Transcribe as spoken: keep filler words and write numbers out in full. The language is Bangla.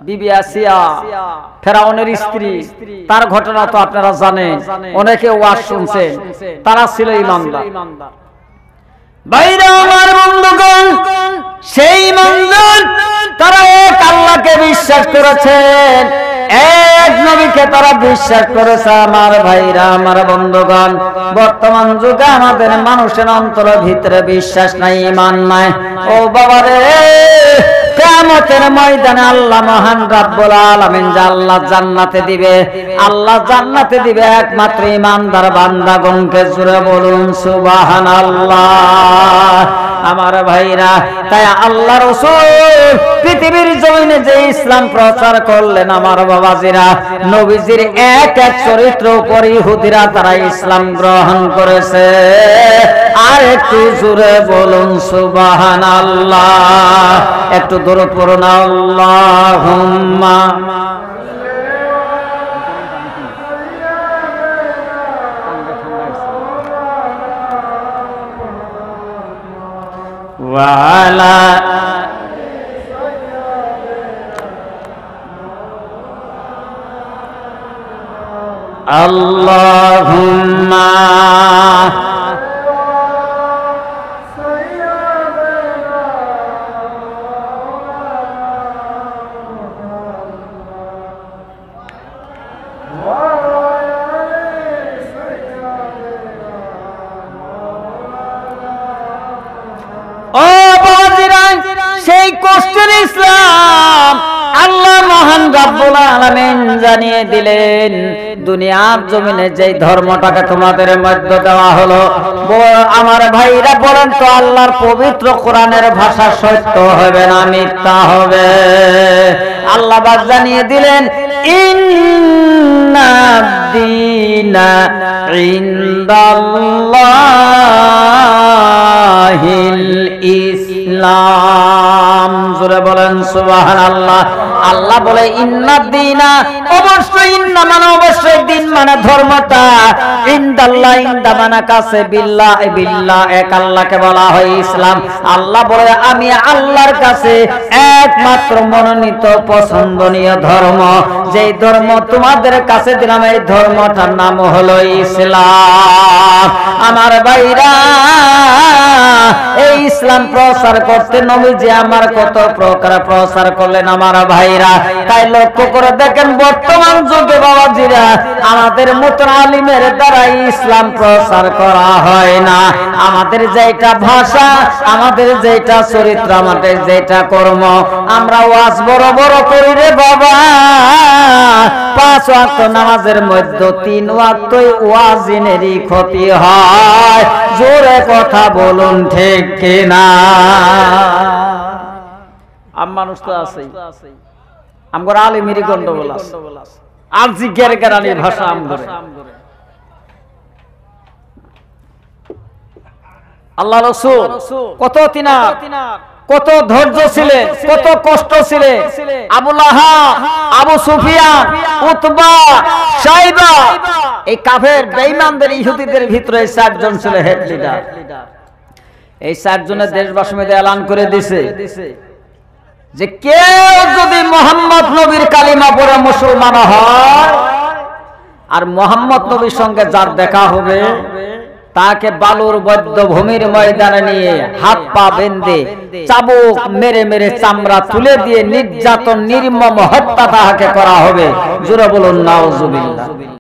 বিবি আসিয়া ফেরাউনের স্ত্রী, তার ঘটনা তো আপনারা জানেন, অনেকে ওয়াজ শুনছেন, তারা ছিল ঈমানদার। ভাইরা আমার বন্ধুগণ, সেই ঈমানদার তারা এক আল্লাহকে বিশ্বাস করেছেন, এক নবীকে তারা বিশ্বাস করেছে। আমার ভাইরা আমার বন্ধুগণ, বর্তমান যুগে আমাদের মানুষের অন্তরের ভিতরে বিশ্বাস নাই, ঈমান নাই। ও বাবারে, কিয়ামতের ময়দানে আল্লাহ মহান রব্বুল আলামিন যে আল্লাহ জান্নাতে দিবে, আল্লাহ জান্নাতে দিবে একমাত্র ঈমানদার বান্দাগণকে। জোরে বলুন সুবহানাল্লাহ। আমার ভাইরা, তাই আল্লাহ রাসূল পৃথিবীর জমিনে যে ইসলাম প্রচার করলেন, আমার বাবাজিরা, নবীজির এক এক চরিত্র উপর ইহুদিরা তারা ইসলাম গ্রহণ করেছে। আর একটু জোরে বলুন সুবহানাল্লাহ, একটু দরুদ পড়ুন আল্লাহুম্মা ওয়ালা আল্লাহুম্মা সেই কষ্টের ইসলাম আল্লাহ মহান রব্বুল আলামিন জানিয়ে দিলেন। দুনিয়ার জমিনে যেই ধর্মটাকে তোমাদের মধ্যে দেওয়া হলো, আমার ভাইরা বলেন তো, আল্লাহর পবিত্র কোরআনের ভাষা সত্য হবে না মিথ্যা হবে? আল্লাহ বাদ জানিয়ে দিলেন, ইন্না দীনা ইনদাল্লাহিল ইসলাম। জোরে বলেন সুবহানাল্লাহ। আল্লাহ বলে ইন্না দীনা, অবশ্যই ইন্না মানে অবশ্যই, দিন মানে ধর্মটা, ইনদাল্লাহ ইনদা মানে কাছে, বিল্লাহ বিল্লাহ এক আল্লাহকে বলা হয় ইসলাম। আল্লাহ বলে আমি আল্লাহর কাছে একমাত্র মনোনীত পছন্দনীয় ধর্ম, যেই ধর্ম তোমাদের কাছে দিলাম, এই ধর্মটার নাম হলো ইসলাম। আমার ভাইরা, এই ইসলাম প্রচার করতে নবীজি আমার কত প্রকার প্রচার করলেন। আমার ভাইরা, তাই লক্ষ্য করে দেখেন, বর্তমান যুগে বাবাজিরা আমাদের মতন আলিমের দ্বারা ইসলাম প্রচার করা হয় না। আমাদের যেটা ভাষা, আমাদের যেটা চরিত্র, আমাদের যেটা কর্ম, আমরা ওয়াজ বড় বড় করি রে বাবা। পাঁচ ওয়াক্ত নামাজের মধ্যে তিন ওয়াক্তই ওয়াজিনেরই ক্ষতি হয়। জোরে কথা বলুন ঠিক কিনা? আম মানুষ তো আছেই, আমগর আলিমেরই গন্ডগোল আছে, আর জিজ্ঞের কেরানির ভাষা আমগরে। আল্লাহ রাসূল কত তিনার কত ধৈর্য ছিলেন, কত কষ্ট ছিলেন। Abu Lahab, Abu Sufyan, Utba, Shaiba, এই কাফের বেঈমানদের ইহুদিদের ভিতরে চারজন ছিল হেড লিডার। এই চারজনের দেশবাসী মধ্যে এলান করে দিছে যে কেউ যদি মোহাম্মদ নবীর কালিমা পড়ে মুসলমান হয়, আর মোহাম্মদ নবীর সঙ্গে যার দেখা হবে, তাকে বালুর বদ্ধ ভূমির ময়দানে নিয়ে হাত পা বেঁধে চাবুক মেরে মেরে চামড়া তুলে দিয়ে নির্যাতন নির্মম হত্যা তাহাকে করা হবে। জোরে বলুন নাউজুবিল্লাহ।